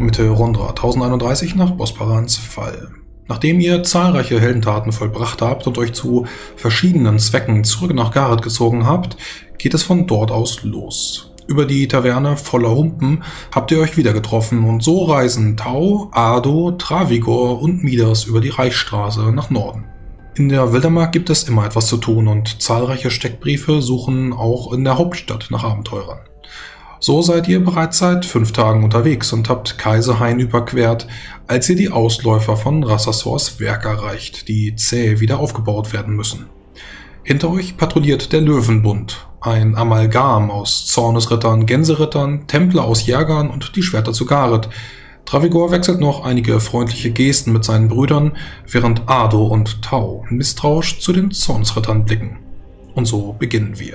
Mitte Rondra 1031 nach Bosparans Fall. Nachdem ihr zahlreiche Heldentaten vollbracht habt und euch zu verschiedenen Zwecken zurück nach Gareth gezogen habt, geht es von dort aus los. Über die Taverne voller Humpen habt ihr euch wieder getroffen und so reisen Tau, Ardo, Travigor und Midas über die Reichsstraße nach Norden. In der Wildermark gibt es immer etwas zu tun und zahlreiche Steckbriefe suchen auch in der Hauptstadt nach Abenteurern. So seid ihr bereits seit 5 Tagen unterwegs und habt Kaiserhain überquert, als ihr die Ausläufer von Rassasors Werk erreicht, die zäh wieder aufgebaut werden müssen. Hinter euch patrouilliert der Löwenbund, ein Amalgam aus Zornesrittern, Gänserittern, Templer aus Jägern und die Schwerter zu Gareth. Travigor wechselt noch einige freundliche Gesten mit seinen Brüdern, während Ardo und Tau misstrauisch zu den Zornesrittern blicken. Und so beginnen wir.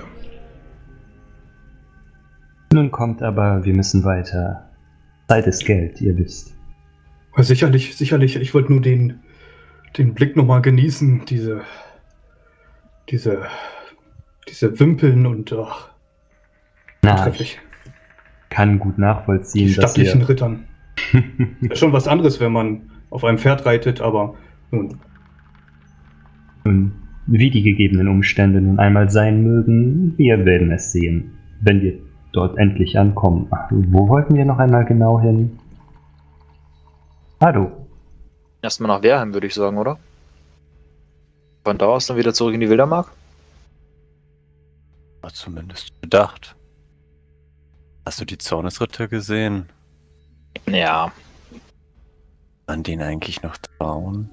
Nun kommt aber, wir müssen weiter. Zeit ist Geld, ihr wisst. Sicherlich, sicherlich. Ich wollte nur den Blick nochmal genießen, diese Wimpeln und trefflich. Kann gut nachvollziehen, die stattlichen Rittern. Ist schon was anderes, wenn man auf einem Pferd reitet, aber nun. Nun, wie die gegebenen Umstände nun einmal sein mögen, wir werden es sehen, wenn wir dort endlich ankommen. Ach, wo wollten wir noch einmal genau hin? Hallo. Erstmal nach Wehrheim, würde ich sagen, oder? Von da aus dann wieder zurück in die Wildermark? War zumindest gedacht. Hast du die Zornesritter gesehen? Ja. An denen eigentlich noch trauen?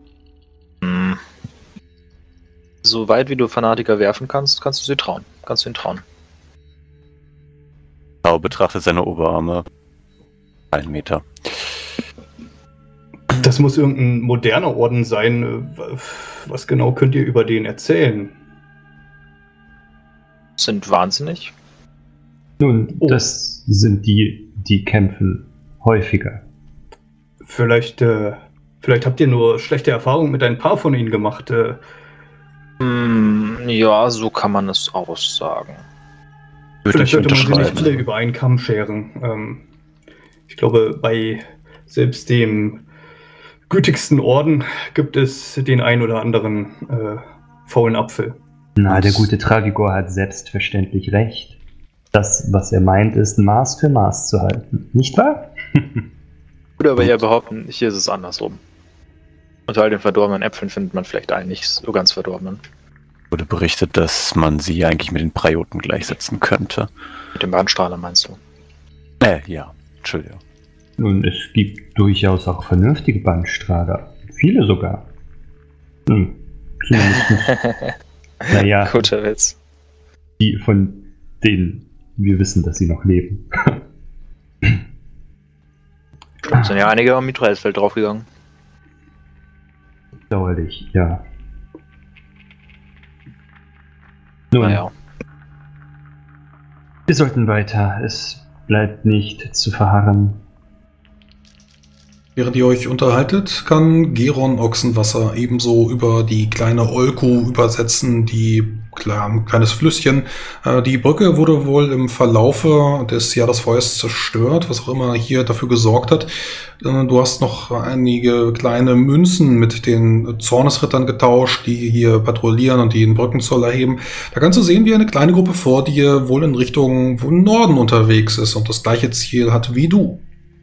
So weit wie du Fanatiker werfen kannst, kannst du sie trauen. Kannst du ihnen trauen. Tau betrachtet seine Oberarme. 1 Meter. Das muss irgendein moderner Orden sein. Was genau könnt ihr über den erzählen? Sind wahnsinnig. Nun, das sind die kämpfen häufiger. Vielleicht habt ihr nur schlechte Erfahrungen mit ein paar von ihnen gemacht. Ja, so kann man es aussagen. Vielleicht sollte man sie nicht alle über einen Kamm scheren. Ich glaube, bei selbst dem gütigsten Orden gibt es den ein oder anderen faulen Apfel. Na, der gute Travigor hat selbstverständlich recht. Das, was er meint, ist Maß für Maß zu halten. Nicht wahr? Würde aber eher behaupten, hier ist es andersrum. Unter all den verdorbenen Äpfeln findet man vielleicht einen nicht so ganz verdorbenen. Wurde berichtet, dass man sie eigentlich mit den Prioten gleichsetzen könnte. Mit dem Bahnstrahler meinst du? Ja, Entschuldigung. Nun, es gibt durchaus auch vernünftige Bandstrahler. Viele sogar. Zumindest nicht. Naja, guter Witz. Die von denen wir wissen, dass sie noch leben. Stimmt, sind ja einige am Mitraelsfeld draufgegangen. Dauerlich, ja. Nun, naja. Wir sollten weiter. Es bleibt nicht zu verharren. Während ihr euch unterhaltet, kann Geron Ochsenwasser ebenso über die kleine Olko übersetzen, die ein kleines Flüsschen. Die Brücke wurde wohl im Verlaufe des Jahresfeuers zerstört, was auch immer hier dafür gesorgt hat. Du hast noch einige kleine Münzen mit den Zornesrittern getauscht, die hier patrouillieren und die den Brückenzoll erheben. Da kannst du sehen, wie eine kleine Gruppe vor dir wohl in Richtung Norden unterwegs ist und das gleiche Ziel hat wie du.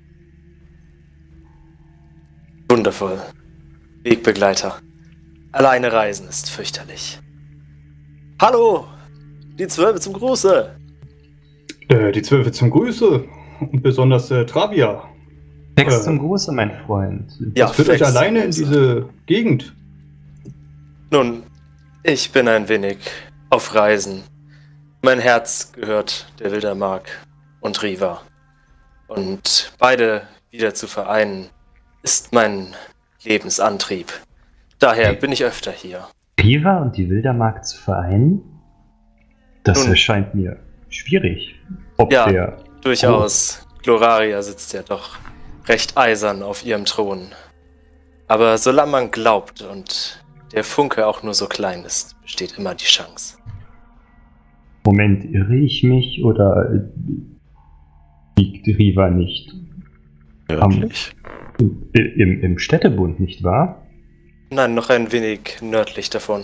Wundervoll. Wegbegleiter. Alleine reisen ist fürchterlich. Hallo! Die 12 zum Gruße! Die 12 zum Gruße. Und besonders Travia. Text zum Gruße, mein Freund. Ja, führt euch alleine in diese Gegend. Nun, ich bin ein wenig auf Reisen. Mein Herz gehört der Wildermark und Riva. Und beide wieder zu vereinen, ist mein Lebensantrieb. Daher bin ich öfter hier. Riva und die Wildermark zu vereinen? Das erscheint mir schwierig. Ja, durchaus. Gloraria sitzt ja doch recht eisern auf ihrem Thron. Aber solange man glaubt und der Funke auch nur so klein ist, besteht immer die Chance. Moment, irre ich mich oder liegt Riva nicht Nördlich? Im Städtebund, nicht wahr? Nein, noch ein wenig nördlich davon.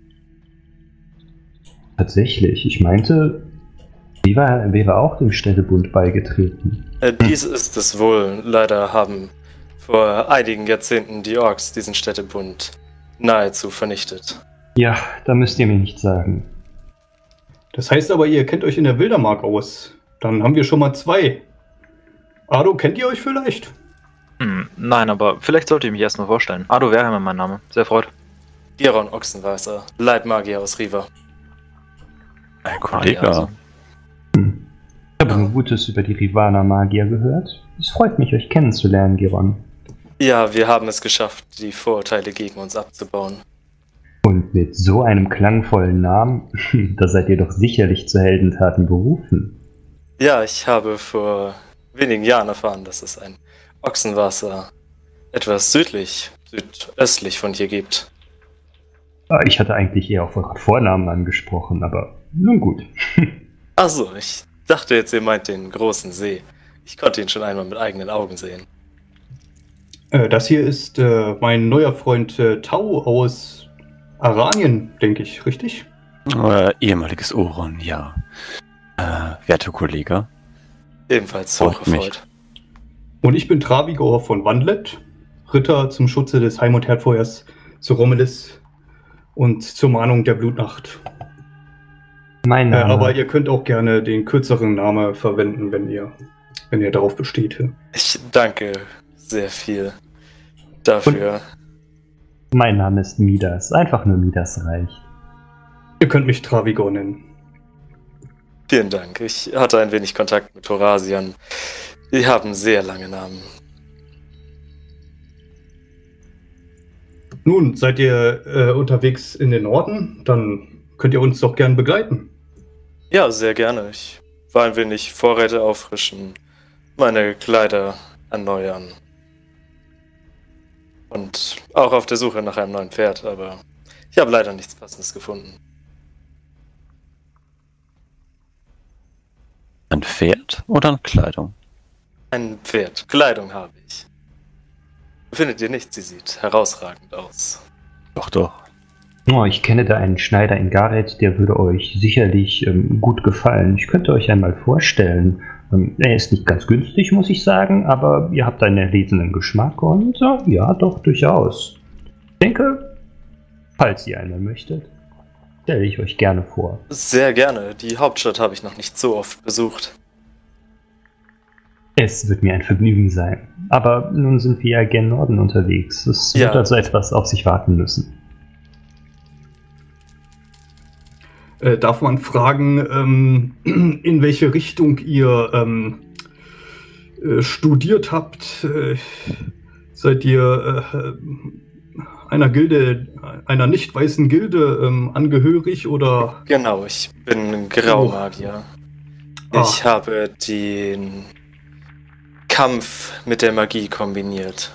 Tatsächlich, ich meinte, wäre auch dem Städtebund beigetreten. Dies ist es wohl. Leider haben vor einigen Jahrzehnten die Orks diesen Städtebund nahezu vernichtet. Ja, da müsst ihr mir nichts sagen. Das heißt aber, ihr kennt euch in der Wildermark aus. Dann haben wir schon mal 2. Ado, kennt ihr euch vielleicht? Nein, aber vielleicht sollte ich mich erst mal vorstellen. Ado wäre mein Name. Sehr freut. Giron Ochsenweißer, Leibmagier aus Riva. Ein Kollege. also. Ich habe nur Gutes über die Rivana Magier gehört. Es freut mich, euch kennenzulernen, Giron. Ja, wir haben es geschafft, die Vorurteile gegen uns abzubauen. Und mit so einem klangvollen Namen, da seid ihr doch sicherlich zu Heldentaten berufen. Ja, ich habe vor wenigen Jahren erfahren, dass es ein Ochsenwasser etwas südöstlich von hier gibt. Ich hatte eigentlich eher auf euren Vornamen angesprochen, aber nun gut. Achso, ich dachte jetzt, ihr meint den großen See. Ich konnte ihn schon einmal mit eigenen Augen sehen. Das hier ist mein neuer Freund Tau aus Aranien, denke ich, richtig? Ehemaliges Oron, ja. Werter Kollege. Ebenfalls Freut hochgefreut. Und ich bin Travigor von Wandlet, Ritter zum Schutze des Heim- und Herdfeuers zu Rommelis und zur Mahnung der Blutnacht. Mein Name. Aber ihr könnt auch gerne den kürzeren Namen verwenden, wenn ihr darauf besteht. Ich danke sehr viel dafür. Mein Name ist Midas. Einfach nur Midas reicht. Ihr könnt mich Travigor nennen. Vielen Dank. Ich hatte ein wenig Kontakt mit Horasian. Die haben sehr lange Namen. Nun, seid ihr unterwegs in den Norden? Dann könnt ihr uns doch gern begleiten. Ja, sehr gerne. Ich war ein wenig Vorräte auffrischen, meine Kleider erneuern. Und auch auf der Suche nach einem neuen Pferd, aber ich habe leider nichts Passendes gefunden. Ein Pferd oder eine Kleidung? Ein Pferd. Kleidung habe ich. Findet ihr nicht? Sie sieht herausragend aus. Doch, doch. Oh, ich kenne da einen Schneider in Gareth, der würde euch sicherlich gut gefallen. Ich könnte euch einmal vorstellen. Er ist nicht ganz günstig, muss ich sagen, aber ihr habt einen erlesenen Geschmack und ja, doch, durchaus. Ich denke, falls ihr einmal möchtet, stelle ich euch gerne vor. Sehr gerne. Die Hauptstadt habe ich noch nicht so oft besucht. Es wird mir ein Vergnügen sein. Aber nun sind wir ja gen Norden unterwegs. Es wird also etwas auf sich warten müssen. Darf man fragen, in welche Richtung ihr studiert habt? Seid ihr einer Gilde, einer nicht weißen Gilde angehörig oder? Genau, ich bin Graumagier. Ich habe den Kampf mit der Magie kombiniert.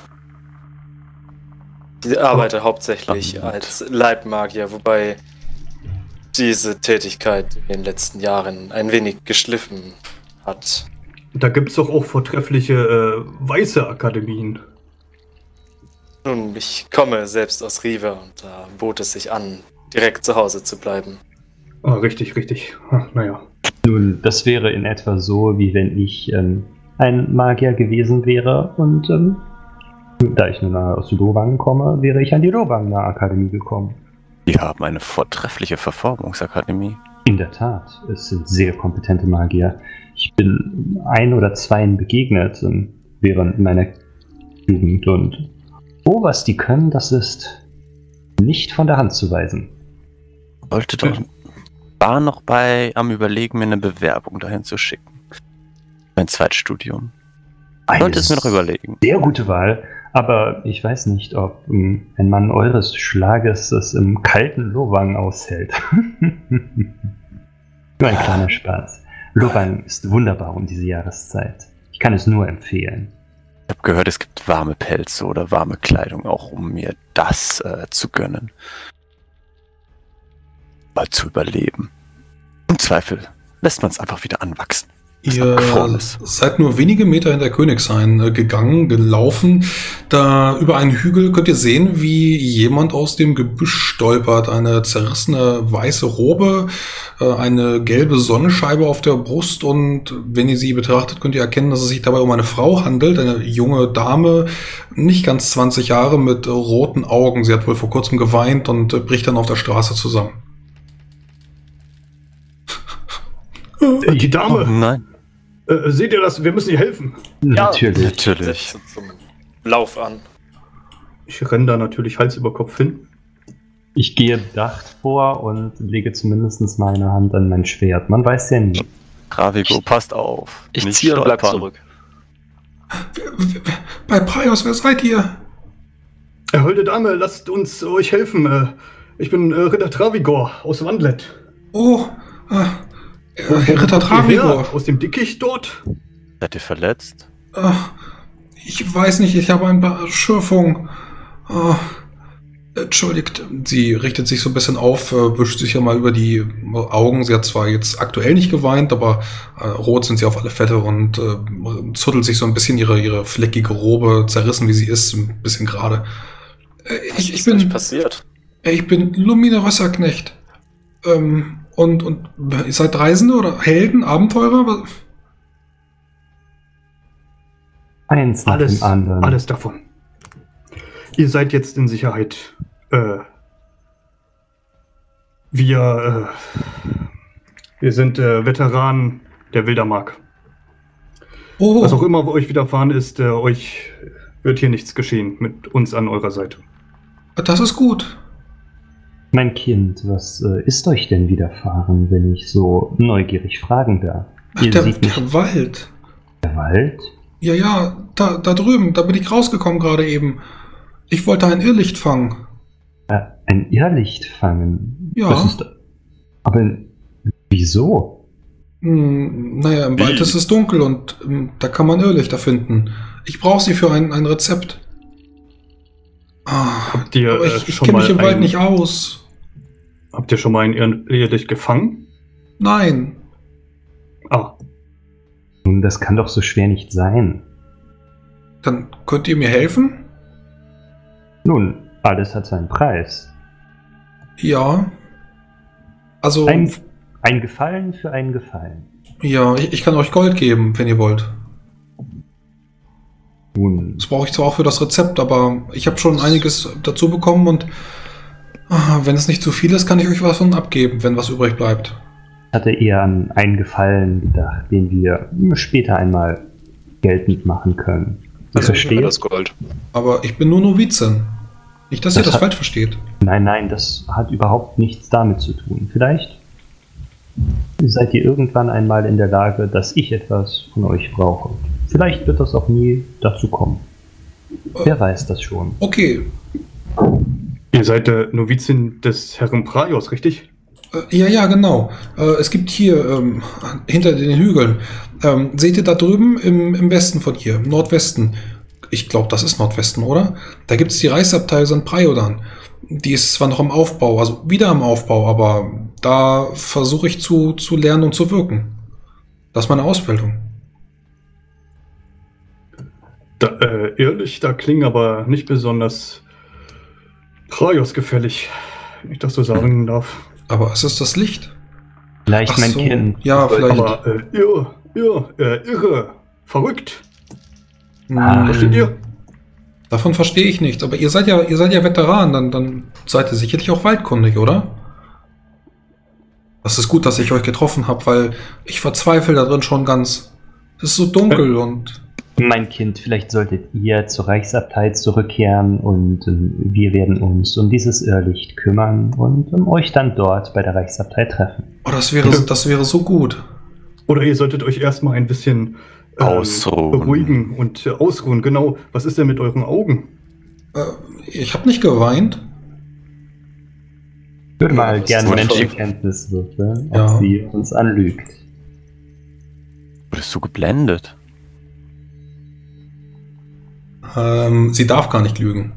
Ich arbeite hauptsächlich als Leibmagier, wobei diese Tätigkeit in den letzten Jahren ein wenig geschliffen hat. Da gibt es doch auch vortreffliche weiße Akademien. Nun, ich komme selbst aus Riva und da bot es sich an, direkt zu Hause zu bleiben. Ah, richtig, richtig. Naja. Nun, das wäre in etwa so, wie wenn ich ein Magier gewesen wäre und da ich nun aus Lowang komme, wäre ich an die Lowanger Akademie gekommen. Die haben eine vortreffliche Verformungsakademie. In der Tat, es sind sehr kompetente Magier. Ich bin 1 oder 2 begegnet während meiner Jugend und was die können, das ist nicht von der Hand zu weisen. War noch am Überlegen, mir eine Bewerbung dahin zu schicken. Mein Zweitstudium. Sollte es mir noch überlegen. Sehr gute Wahl, aber ich weiß nicht, ob ein Mann eures Schlages es im kalten Lowang aushält. Nur ein kleiner Spaß. Lowang ist wunderbar um diese Jahreszeit. Ich kann es nur empfehlen. Ich habe gehört, es gibt warme Pelze oder warme Kleidung, auch um mir das zu gönnen. Mal zu überleben. Im Zweifel lässt man es einfach wieder anwachsen. Ihr seid nur wenige Meter hinter Königshain gelaufen. Da über einen Hügel könnt ihr sehen, wie jemand aus dem Gebüsch stolpert. Eine zerrissene weiße Robe, eine gelbe Sonnenscheibe auf der Brust, und wenn ihr sie betrachtet, könnt ihr erkennen, dass es sich dabei um eine Frau handelt, eine junge Dame, nicht ganz 20 Jahre, mit roten Augen. Sie hat wohl vor kurzem geweint und bricht dann auf der Straße zusammen. Die Dame! Oh nein. Seht ihr das? Wir müssen ihr helfen. Natürlich. Setze zum Lauf an. Ich renne da natürlich Hals über Kopf hin. Ich gehe bedacht vor und lege zumindest meine Hand an mein Schwert. Man weiß ja nie. Travigo, passt auf. Ich Nicht ziehe und bleib stolpern. zurück. Bei Praios, wer seid ihr? Holde Dame, lasst uns euch helfen. Ich bin Ritter Travigor aus Wandlet. Oh, Ritter Travigor. Aus dem Dickicht dort? Seid ihr verletzt? Ich weiß nicht, ich habe ein paar Schürfungen. Entschuldigt. Sie richtet sich so ein bisschen auf, wischt sich ja mal über die Augen. Sie hat zwar jetzt aktuell nicht geweint, aber rot sind sie auf alle Fälle, und zuddelt sich so ein bisschen ihre fleckige Robe, zerrissen wie sie ist, ein bisschen gerade. Was ist denn passiert? Ich bin Lumina Wasserknecht. Und ihr seid Reisende oder Helden, Abenteurer? Eins nach dem anderen. Alles davon. Ihr seid jetzt in Sicherheit. Wir sind Veteranen der Wildermark. Oh. Was auch immer euch widerfahren ist, euch wird hier nichts geschehen mit uns an eurer Seite. Das ist gut. Mein Kind, was ist euch denn widerfahren, wenn ich so neugierig fragen darf? Der Wald. Der Wald? Ja, da drüben, da bin ich rausgekommen gerade eben. Ich wollte ein Irrlicht fangen. Ein Irrlicht fangen? Ja. Aber wieso? Naja, im Wald ist es dunkel und da kann man Irrlichter finden. Ich brauche sie für ein Rezept. Habt ihr ich kenne mich im Wald nicht aus. Habt ihr schon mal ein Irrlicht gefangen? Nein. Nun, das kann doch so schwer nicht sein. Dann könnt ihr mir helfen? Nun, alles hat seinen Preis. Ja. Also... Ein Gefallen für einen Gefallen. Ja, ich kann euch Gold geben, wenn ihr wollt. Nun, Das brauche ich zwar auch für das Rezept, aber ich habe schon einiges dazu bekommen, und wenn es nicht zu viel ist, kann ich euch was von abgeben, wenn was übrig bleibt. ich hatte eher an einen Gefallen gedacht, den wir später einmal geltend machen können. Ich verstehe das Gold. Aber ich bin nur Novizin. Nicht, dass ihr das falsch versteht. Nein, das hat überhaupt nichts damit zu tun. Vielleicht seid ihr irgendwann einmal in der Lage, dass ich etwas von euch brauche. Vielleicht wird das auch nie dazu kommen. Wer weiß das schon. Okay. Ihr seid Novizin des Herrn Praios, richtig? Ja, genau. Es gibt hier hinter den Hügeln, seht ihr da drüben im Westen von hier, im Nordwesten, ich glaube, das ist Nordwesten, oder? Da gibt es die Reichsabtei St. Praiodan. Die ist zwar noch im Aufbau, also wieder im Aufbau, aber da versuche ich zu lernen und zu wirken. Das ist meine Ausbildung. Irrlichter klingen aber nicht besonders Praios gefällig, wenn ich das so sagen darf. Aber es ist das Licht. Vielleicht mein Kind. Ja, vielleicht. Aber irre, verrückt. Hm, Versteht ihr? Davon verstehe ich nichts. Aber ihr seid ja Veteran, dann seid ihr sicherlich auch waldkundig, oder? Das ist gut, dass ich euch getroffen habe, weil ich verzweifle da drin schon ganz. Es ist so dunkel und... Mein Kind, vielleicht solltet ihr zur Reichsabtei zurückkehren und wir werden uns um dieses Irrlicht kümmern und euch dann dort bei der Reichsabtei treffen. Oh, das wäre so gut. Oder ihr solltet euch erstmal ein bisschen ausruhen. Beruhigen und ausruhen. Genau, was ist denn mit euren Augen? Ich habe nicht geweint. Ich würde mal gerne Menschenkenntnis würfeln, ob sie uns anlügt. Wurdest du geblendet? Sie darf gar nicht lügen.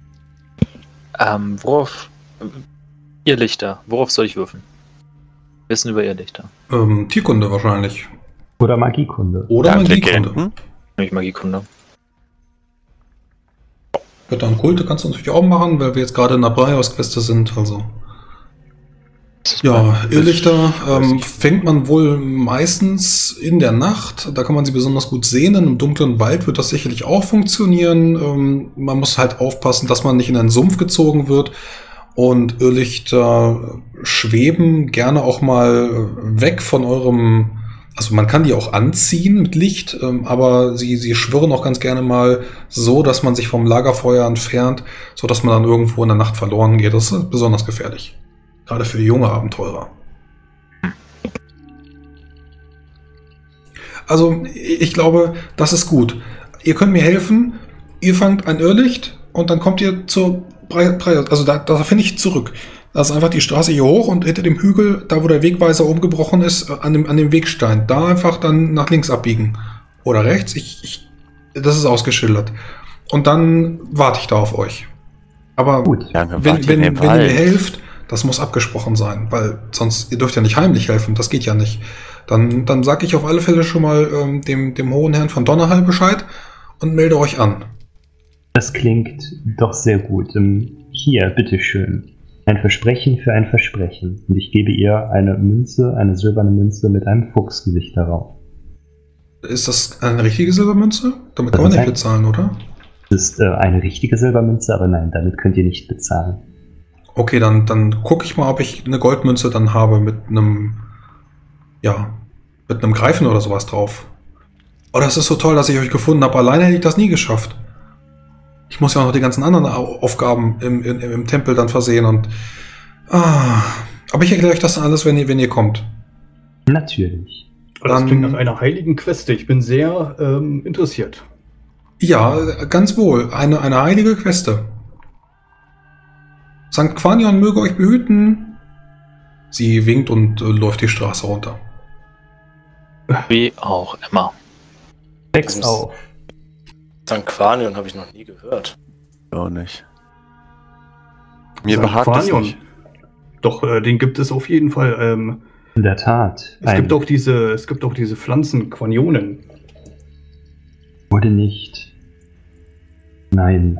Worauf soll ich würfeln? Wissen über Irrlichter. Tierkunde wahrscheinlich. Oder Magiekunde. Oder Magiekunde. Legenden? Nicht Magiekunde. Wird dann Kulte kannst du natürlich auch machen, weil wir jetzt gerade in der Breihaus-Queste sind, also. Ja, Irrlichter fängt man wohl meistens in der Nacht. Da kann man sie besonders gut sehen. In einem dunklen Wald wird das sicherlich auch funktionieren. Man muss halt aufpassen, dass man nicht in einen Sumpf gezogen wird. Und Irrlichter schweben gerne auch mal weg von eurem... Also man kann die auch anziehen mit Licht, aber sie schwirren auch ganz gerne mal so, dass man sich vom Lagerfeuer entfernt, so dass man dann irgendwo in der Nacht verloren geht. Das ist besonders gefährlich. Gerade für junge Abenteurer. Also, ich glaube, das ist gut. Ihr könnt mir helfen. Ihr fangt ein Irrlicht und dann kommt ihr zur also da finde ich zurück. Da ist einfach die Straße hier hoch und hinter dem Hügel, da wo der Wegweiser umgebrochen ist, an dem Wegstein. Da einfach dann nach links abbiegen. Oder rechts. Das ist ausgeschildert. Und dann warte ich da auf euch. Aber gut, wenn ihr mir helft, das muss abgesprochen sein, weil sonst, ihr dürft ja nicht heimlich helfen, das geht ja nicht. Dann sage ich auf alle Fälle schon mal dem hohen Herrn von Donnerhall Bescheid und melde euch an. Das klingt doch sehr gut. Hier, bitteschön. Ein Versprechen für ein Versprechen. Und ich gebe ihr eine Münze, eine silberne Münze mit einem Fuchsgesicht darauf. Ist das eine richtige Silbermünze? Damit kann man nicht bezahlen, oder? Das ist eine richtige Silbermünze, aber nein, damit könnt ihr nicht bezahlen. Okay, dann gucke ich mal, ob ich eine Goldmünze dann habe mit einem Greifen oder sowas drauf. Oh, das ist so toll, dass ich euch gefunden habe. Alleine hätte ich das nie geschafft. Ich muss ja auch noch die ganzen anderen Aufgaben im Tempel dann versehen und... aber ich erkläre euch das alles, wenn ihr kommt. Natürlich. Das klingt nach einer heiligen Queste. Ich bin sehr interessiert. Ja, ganz wohl. Eine heilige Queste. St. Quanion möge euch behüten. Sie winkt und läuft die Straße runter. Wie auch immer. Wächst auf. St. Quanion habe ich noch nie gehört. Auch nicht. Mir behagt das nicht. Doch, den gibt es auf jeden Fall. In der Tat. Es gibt auch diese Pflanzen, Quanionen. Wurde nicht. Nein.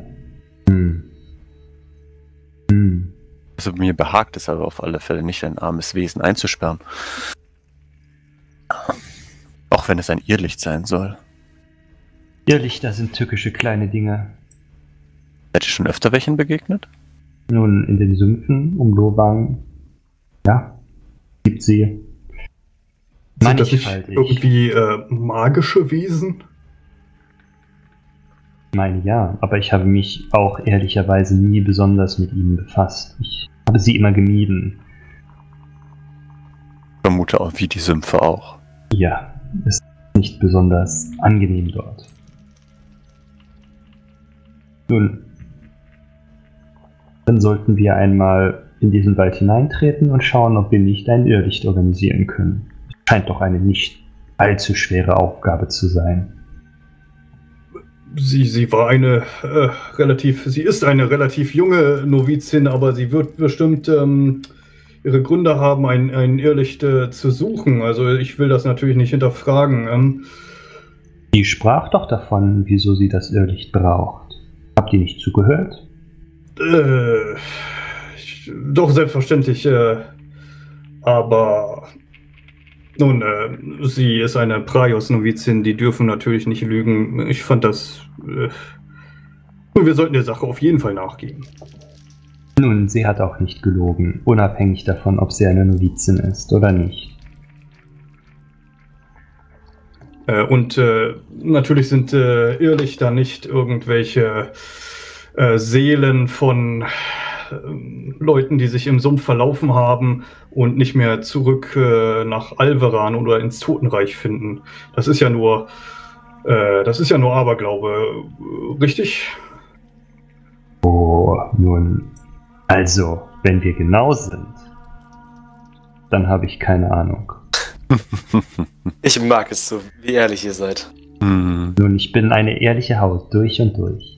Also mir behagt es aber auf alle Fälle nicht, ein armes Wesen einzusperren. Auch wenn es ein Irrlicht sein soll. Irrlichter sind tückische kleine Dinge. Seid ihr schon öfter welchen begegnet? Nun, in den Sümpfen um Lowang, ja, gibt sie. Sind das nicht irgendwie magische Wesen? Ich meine, ja, aber ich habe mich auch ehrlicherweise nie besonders mit ihnen befasst. Ich habe sie immer gemieden. Ich vermute auch, wie die Sümpfe auch. Ja, es ist nicht besonders angenehm dort. Nun, dann sollten wir einmal in diesen Wald hineintreten und schauen, ob wir nicht ein Irrlicht organisieren können. Scheint doch eine nicht allzu schwere Aufgabe zu sein. Sie ist eine relativ junge Novizin, aber sie wird bestimmt ihre Gründe haben, ein Irrlicht zu suchen. Also ich will das natürlich nicht hinterfragen. Sie sprach doch davon, wieso sie das Irrlicht braucht. Habt ihr nicht zugehört? Doch, selbstverständlich. Aber nun, sie ist eine Praios-Novizin, die dürfen natürlich nicht lügen. Ich fand das... wir sollten der Sache auf jeden Fall nachgehen. Nun, sie hat auch nicht gelogen, unabhängig davon, ob sie eine Novizin ist oder nicht. Und natürlich sind Irrlichter nicht irgendwelche Seelen von Leuten, die sich im Sumpf verlaufen haben und nicht mehr zurück nach Alveran oder ins Totenreich finden. Das ist ja nur Aberglaube, richtig? Oh, nun, also, wenn wir genau sind, dann habe ich keine Ahnung. Ich mag es so, wie ehrlich ihr seid. Nun, ich bin eine ehrliche Haut, durch und durch.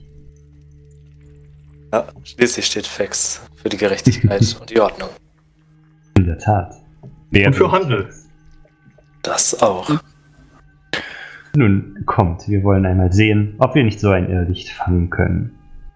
Ja, schließlich steht Fex für die Gerechtigkeit und die Ordnung. In der Tat. Und für Handel. Das auch. Nun, kommt, wir wollen einmal sehen, ob wir nicht so ein Irrlicht fangen können.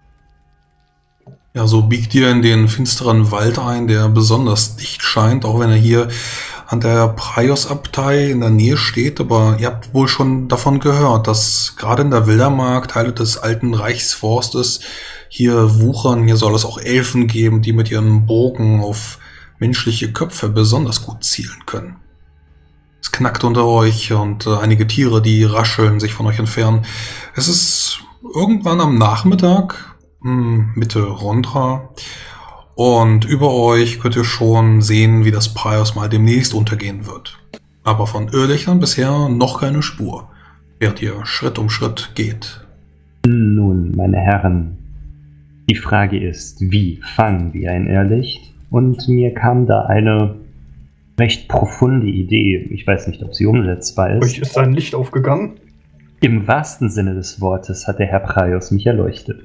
Ja, so biegt ihr in den finsteren Wald ein, der besonders dicht scheint, auch wenn er hier an der Praios-Abtei in der Nähe steht. Aber ihr habt wohl schon davon gehört, dass gerade in der Wildermark Teile des alten Reichsforstes hier wuchern. Hier soll es auch Elfen geben, die mit ihren Bogen auf menschliche Köpfe besonders gut zielen können. Es knackt unter euch und einige Tiere, die rascheln, sich von euch entfernen. Es ist irgendwann am Nachmittag, Mitte Rondra, und über euch könnt ihr schon sehen, wie das Praios mal demnächst untergehen wird. Aber von Irrlichtern bisher noch keine Spur, während ihr Schritt um Schritt geht. Nun, meine Herren, die Frage ist, wie fangen wir ein Irrlicht? Und mir kam da eine recht profunde Idee. Ich weiß nicht, ob sie umsetzbar ist. Euch ist ein Licht aufgegangen? Im wahrsten Sinne des Wortes hat der Herr Praios mich erleuchtet.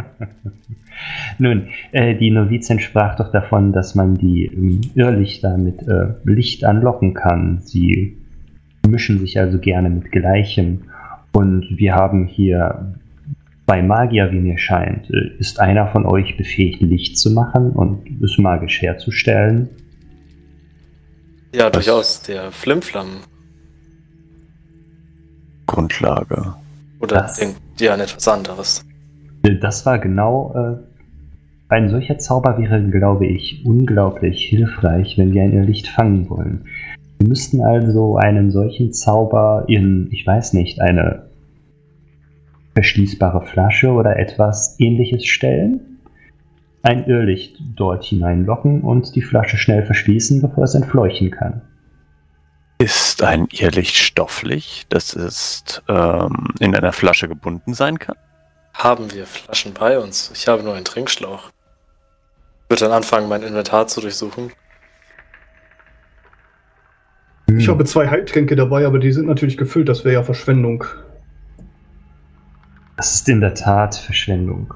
Nun, die Novizin sprach doch davon, dass man die Irrlichter mit Licht anlocken kann. Sie mischen sich also gerne mit Gleichem. Und wir haben hier bei Magier, wie mir scheint, ist einer von euch befähigt, Licht zu machen und es magisch herzustellen? Ja, durchaus. Der Flimflam. Grundlage. Oder denkt ihr an etwas anderes? Das war genau... ein solcher Zauber wäre, glaube ich, unglaublich hilfreich, wenn wir ein Irrlicht fangen wollen. Wir müssten also einen solchen Zauber in, ich weiß nicht, eine verschließbare Flasche oder etwas Ähnliches stellen, ein Irrlicht dort hineinlocken und die Flasche schnell verschließen, bevor es entfleuchen kann. Ist ein Irrlicht stofflich, das ist in einer Flasche gebunden sein kann? Haben wir Flaschen bei uns? Ich habe nur einen Trinkschlauch. Ich würde dann anfangen, mein Inventar zu durchsuchen. Ich habe 2 Heiltränke dabei, aber die sind natürlich gefüllt, das wäre ja Verschwendung. Das ist in der Tat Verschwendung.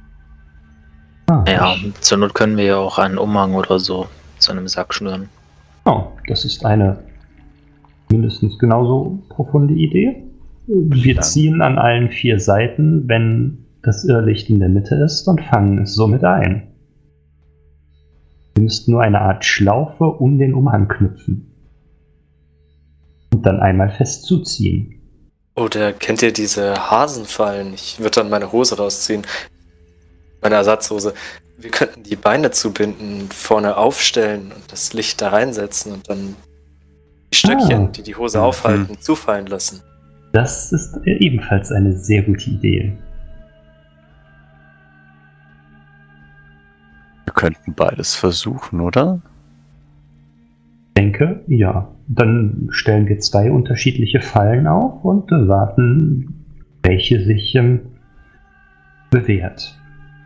Ja, zur Not können wir ja auch einen Umhang oder so zu einem Sack schnüren. Oh, das ist eine mindestens genauso profunde Idee. Wir ziehen an allen 4 Seiten, wenn das Irrlicht in der Mitte ist, und fangen es somit ein. Wir müssten nur eine Art Schlaufe um den Umhang knüpfen. Und dann einmal fest zuziehen. Oder kennt ihr diese Hasenfallen? Ich würde dann meine Hose rausziehen. Meine Ersatzhose. Wir könnten die Beine zubinden, vorne aufstellen und das Licht da reinsetzen und dann die Stöckchen, die die Hose aufhalten, zufallen lassen. Das ist ebenfalls eine sehr gute Idee. Wir könnten beides versuchen, oder? Ich denke, ja. Dann stellen wir 2 unterschiedliche Fallen auf und warten, welche sich bewährt.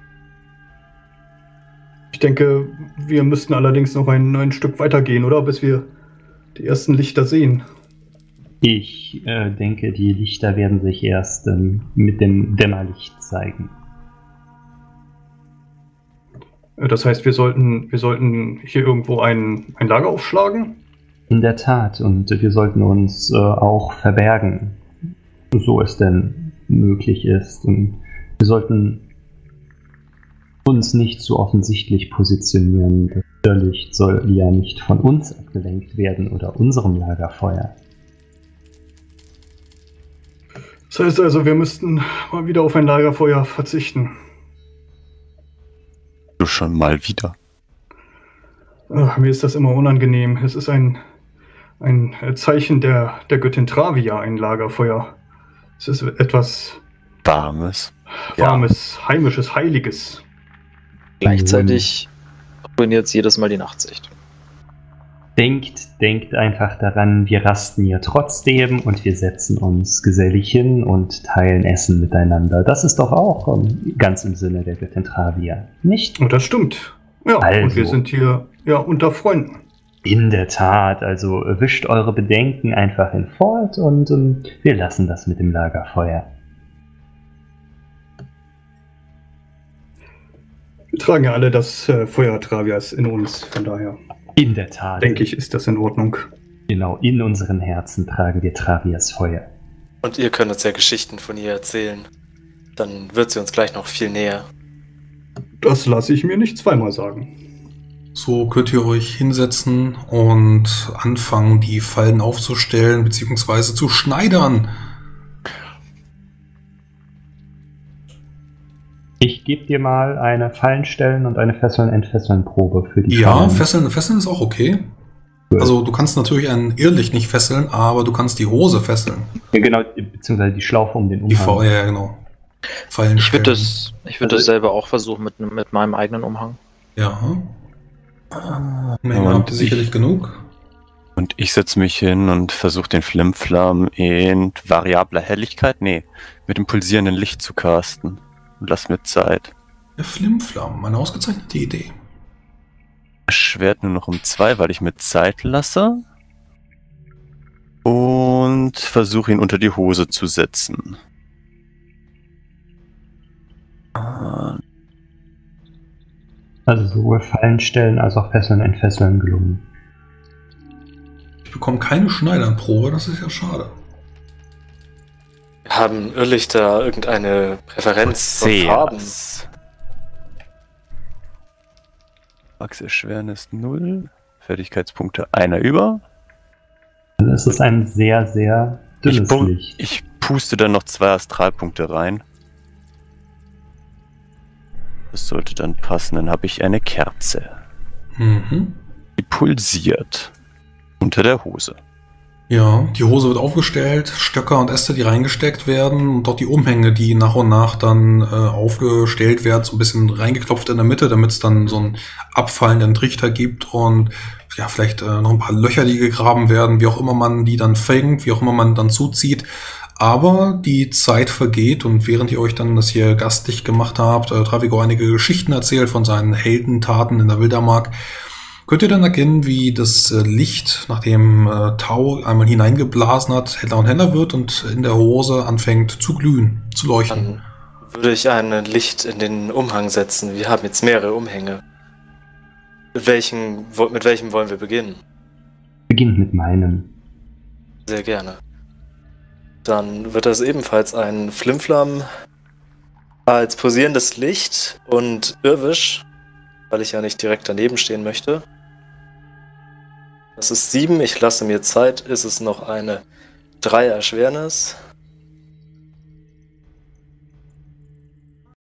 Ich denke, wir müssten allerdings noch ein Stück weitergehen, oder? Bis wir die ersten Lichter sehen. Ich denke, die Lichter werden sich erst mit dem Dämmerlicht zeigen. Das heißt, wir sollten hier irgendwo ein Lager aufschlagen? In der Tat, und wir sollten uns auch verbergen, so es denn möglich ist. Und wir sollten uns nicht so offensichtlich positionieren. Das Irrlicht soll ja nicht von uns abgelenkt werden oder unserem Lagerfeuer. Das heißt also, wir müssten mal wieder auf ein Lagerfeuer verzichten. Du schon mal wieder. Ach, mir ist das immer unangenehm. Es ist ein Zeichen der Göttin Travia, ein Lagerfeuer. Es ist etwas Warmes, Heimisches, Heiliges. Gleichzeitig ruiniert es jedes Mal die Nachtsicht. Denkt einfach daran, wir rasten ja trotzdem und wir setzen uns gesellig hin und teilen Essen miteinander. Das ist doch auch ganz im Sinne der Göttin Travia, nicht? Und das stimmt. Ja, also. Und wir sind hier ja unter Freunden. In der Tat, also wischt eure Bedenken einfach hinfort und wir lassen das mit dem Lagerfeuer. Wir tragen ja alle das Feuer Travias in uns, von daher. In der Tat. Denke ich, ist das in Ordnung. Genau, in unseren Herzen tragen wir Travias Feuer. Und ihr könnt uns ja Geschichten von ihr erzählen. Dann wird sie uns gleich noch viel näher. Das lasse ich mir nicht zweimal sagen. So könnt ihr euch hinsetzen und anfangen, die Fallen aufzustellen bzw. zu schneidern. Ich gebe dir mal eine Fallenstellen und eine Fesseln-Entfesseln-Probe für die Ja, Fallen. fesseln ist auch okay. Also du kannst natürlich ein Irrlicht nicht fesseln, aber du kannst die Hose fesseln. Ja, genau, beziehungsweise die Schlaufe um den Umhang. Ja, genau. Fallen Ich würde stellen. das selber auch versuchen mit meinem eigenen Umhang. Ja. Menge habt ihr sicherlich genug. Und ich setze mich hin und versuche den Flimflam in variabler Helligkeit, mit dem pulsierenden Licht zu casten. Und lass mir Zeit. Der Flimflam, eine ausgezeichnete Idee. Schwert nur noch um 2, weil ich mir Zeit lasse. Und versuche ihn unter die Hose zu setzen. Also sowohl Fallenstellen als auch Fesseln-Entfesseln gelungen. Ich bekomme keine Schneidernprobe, das ist ja schade. Haben Irrlichter irgendeine Präferenz von Farben? Max-Erschwernis 0. Fertigkeitspunkte einer über. Also es ist ein sehr, sehr dünnes Licht. Ich puste dann noch 2 Astralpunkte rein. Das sollte dann passen. Dann habe ich eine Kerze. Mhm. Die pulsiert. Unter der Hose. Ja, die Hose wird aufgestellt, Stöcker und Äste, die reingesteckt werden und dort die Umhänge, die nach und nach dann aufgestellt werden, so ein bisschen reingeklopft in der Mitte, damit es dann so einen abfallenden Trichter gibt und ja, vielleicht noch ein paar Löcher, die gegraben werden, wie auch immer man die dann fängt, wie auch immer man dann zuzieht. Aber die Zeit vergeht und während ihr euch dann das hier gastlich gemacht habt, Travigo einige Geschichten erzählt von seinen Heldentaten in der Wildermark, könnt ihr dann erkennen, wie das Licht, nachdem Tau einmal hineingeblasen hat, heller und heller wird und in der Hose anfängt zu glühen, zu leuchten. Dann würde ich ein Licht in den Umhang setzen. Wir haben jetzt mehrere Umhänge. Mit welchem wollen wir beginnen? Beginnt mit meinem. Sehr gerne. Dann wird das ebenfalls ein Flimflam als posierendes Licht und Irrwisch, weil ich ja nicht direkt daneben stehen möchte. Das ist 7, ich lasse mir Zeit, ist es noch eine 3 Erschwernis.